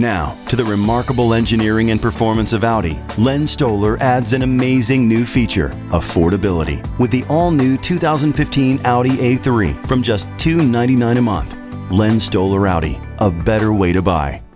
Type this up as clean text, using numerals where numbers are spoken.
Now, to the remarkable engineering and performance of Audi, Len Stoler adds an amazing new feature, affordability, with the all-new 2015 Audi A3 from just $299 a month. Len Stoler Audi, a better way to buy.